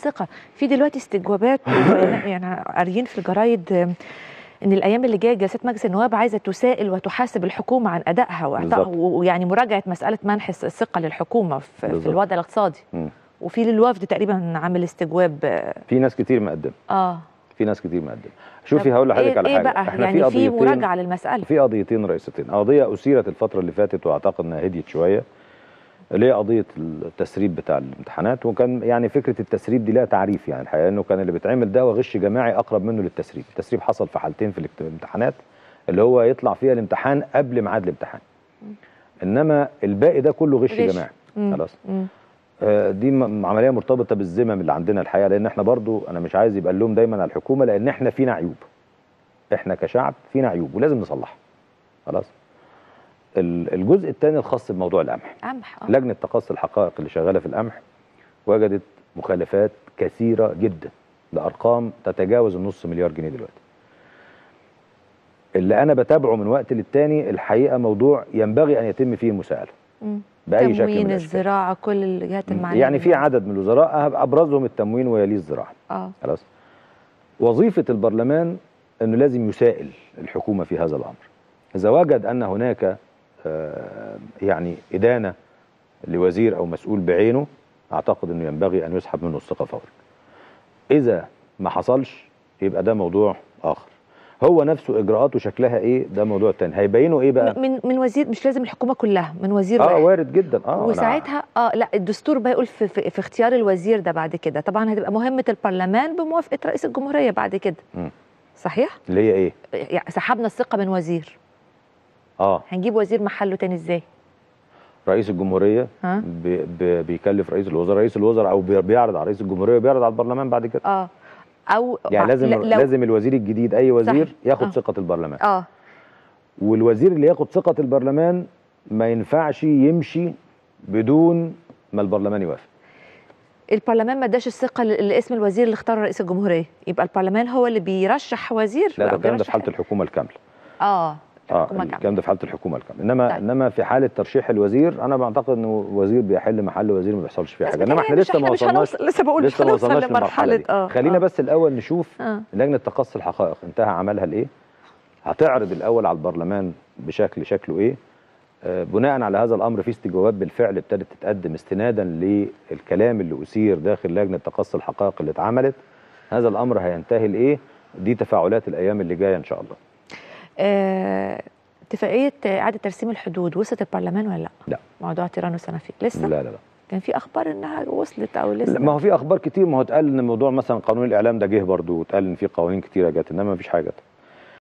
الثقه. في دلوقتي استجوابات يعني قاريين في الجرايد ان الايام اللي جايه جلسات مجلس النواب عايزه تسائل وتحاسب الحكومه عن ادائها ويعني مراجعه مساله منح الثقه للحكومه في الوضع الاقتصادي. وفي للوفد تقريبا عامل استجواب. في ناس كتير مقدمه. في ناس كتير مقدمه. شوفي هقول لحضرتك على حاجه. بقى؟ احنا يعني في مراجعه للمساله. في قضيتين رئيستين. قضيه اثيرت الفتره اللي فاتت واعتقد انها هديت شويه، اللي هي قضيه التسريب بتاع الامتحانات. وكان يعني فكره التسريب دي لها تعريف، يعني الحقيقه انه كان اللي بيتعمل ده وغش جماعي اقرب منه للتسريب. التسريب حصل في حالتين في الامتحانات، اللي هو يطلع فيها الامتحان قبل ميعاد الامتحان، انما الباقي ده كله غش جماعي. خلاص. دي عمليه مرتبطه بالذمم اللي عندنا الحقيقه، لان احنا برضو انا مش عايز يبقى اللوم دايما على الحكومه، لان احنا فينا عيوب. احنا كشعب فينا عيوب ولازم نصلحها. خلاص. الجزء الثاني الخاص بموضوع القمح. لجنه تقصي الحقائق اللي شغاله في القمح وجدت مخالفات كثيره جدا لارقام تتجاوز النص مليار جنيه دلوقتي. اللي انا بتابعه من وقت للتاني الحقيقه موضوع ينبغي ان يتم فيه المساءله. باي شكل من تموين الزراعه، كل الجهات المعنيه. يعني في عدد من الوزراء ابرزهم التموين ويليه الزراعه. خلاص. وظيفه البرلمان انه لازم يسائل الحكومه في هذا الامر. اذا وجد ان هناك يعني ادانه لوزير او مسؤول بعينه، اعتقد انه ينبغي ان يسحب منه الثقه فورا. اذا ما حصلش يبقى ده موضوع اخر. هو نفسه اجراءاته شكلها ايه ده موضوع تاني. هيبينوا ايه بقى؟ من وزير، مش لازم الحكومه كلها، من وزير واحد. وارد جدا. وساعتها لا الدستور بقى يقول في اختيار الوزير ده بعد كده طبعا هتبقى مهمه البرلمان بموافقه رئيس الجمهوريه بعد كده. صحيح؟ اللي هي ايه؟ يعني سحبنا الثقه من وزير. هنجيب وزير محله تاني ازاي؟ رئيس الجمهوريه بيكلف رئيس الوزراء، رئيس الوزراء او بيعرض على رئيس الجمهوريه وبيعرض على البرلمان بعد كده. او يعني لازم الوزير الجديد اي وزير ياخد ثقه البرلمان. والوزير اللي ياخد ثقه البرلمان ما ينفعش يمشي بدون ما البرلمان يوافق. البرلمان ما اداش الثقه لاسم الوزير اللي اختاره رئيس الجمهوريه، يبقى البرلمان هو اللي بيرشح وزير. لا ده الكلام ده في حاله الحكومه الكامله. الكلام ده في حاله الحكومه الكامله. انما في حاله ترشيح الوزير انا بعتقد انه وزير بيحل محل وزير ما بيحصلش فيه حاجه. انما احنا لسه ما وصلناش، لسه ما وصلناش للمرحله دي. خلينا بس الاول نشوف لجنه تقصي الحقائق انتهى عملها لايه. هتعرض الاول على البرلمان شكله ايه. بناء على هذا الامر في استجوابات بالفعل ابتدت تتقدم استنادا للكلام اللي اثير داخل لجنه تقصي الحقائق اللي اتعملت. هذا الامر هينتهي لايه؟ دي تفاعلات الايام اللي جايه ان شاء الله. اتفاقيه اعاده ترسيم الحدود وصلت البرلمان ولا لا؟ لا. موضوع تيران وسنافير لسه؟ لا. كان في اخبار انها وصلت او لسه؟ ما هو في اخبار كتير. ما هو اتقال ان موضوع مثلا قانون الاعلام ده جه برضه، واتقال ان في قوانين كتيره جت، انما ما فيش حاجه.